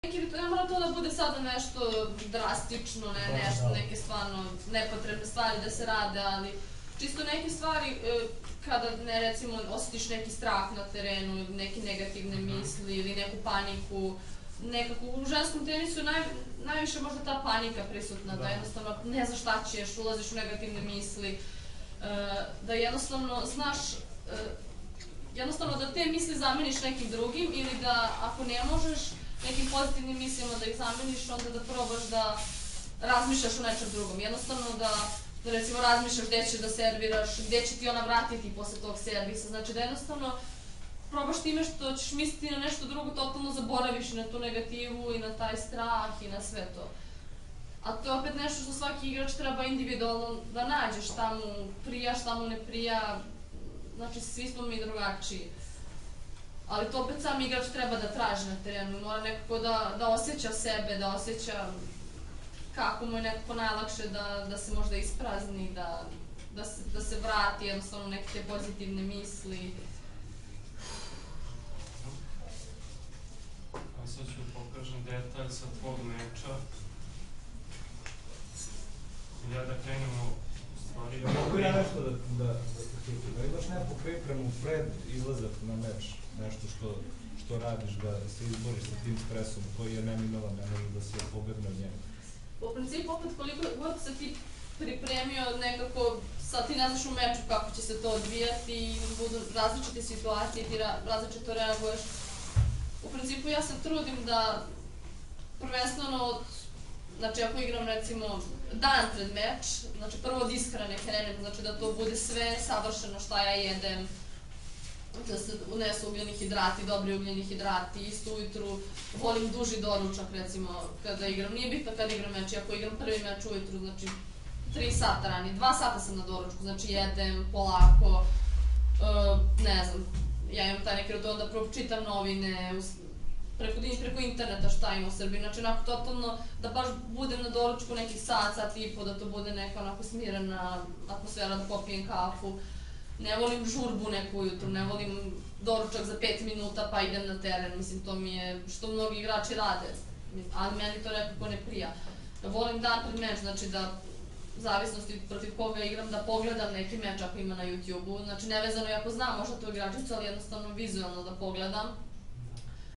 Ne mora to da bude sada nešto drastično, neke stvarno nepotrebne stvari da se rade, ali čisto neke stvari kada, recimo, osjetiš neki strah na terenu, neke negativne misli ili neku paniku, nekako u ženskom tenisu je najviše možda ta panika prisutna, da jednostavno ne znaš šta ćeš, ulaziš u negativne misli, da jednostavno znaš, jednostavno da te misli zameniš nekim drugim ili da ako ne možeš nekim pozitivnim mislima da ih zameniš, onda da probaš da razmišljaš o nečem drugom. Jednostavno da recimo razmišljaš gde ćeš da serviraš, gde će ti ona vratiti posle tog servisa. Znači da jednostavno probaš time što ćeš misliti na nešto drugo, totalno zaboraviš na tu negativu i na taj strah i na sve to. A to je opet nešto što svaki igrač treba individualno da nađe, šta mu prija, šta mu ne prija. Znači svi smo mi drugačiji. Ali to opet sam igrač treba da traži na terenu, mora nekako da osjeća sebe, da osjeća kako mu je nekako najlakše da se možda isprazni, da se vrati jednostavno neke te pozitivne misli. A sad ću pokažem detalj sa tvog meča. Ja da krenemo u stvari... Mogu ja nešto da te pitam? Da imaš neku pripremu pred izlazak na meč? Nešto što radiš da se izboriš sa tim stresom koji je neminovan, ne može da se pobegne od njega? U principu, opet koliko god se ti pripremio nekako, sad ti ne znaš u meču kako će se to odvijati i budu različite situacije, ti različito reaguješ. U principu ja se trudim da prvenstveno, znači ako igram recimo dan pred meč, znači prvo od ishrane krenem, znači da to bude sve savršeno šta ja jedem, da se unesu ugljeni hidrati, dobri ugljeni hidrati, isto ujutru volim duži doručak recimo kada igram, nije bitno kada igram meč, ako igram prvi meč ujutru, znači 3 sata ranije, 2 sata sam na doručku, znači jedem polako, ne znam, ja imam taj neki ruton da čitam novine, preko interneta šta ima u Srbiji, znači onako totalno da baš budem na doručku nekih sat i po, da to bude neka onako smirena atmosfera, da popijem kafu. Ne volim žurbu neku ujutru, ne volim doručak za 5 minuta pa idem na teren, mislim to mi je što mnogi igrači rade, ali meni to nekako ne prija. Volim dan pred meč, znači da u zavisnosti protiv koga igram da pogledam neki meč ako ima na YouTube-u, znači nevezano i ako znam možda tu igračicu, ali jednostavno vizualno da pogledam.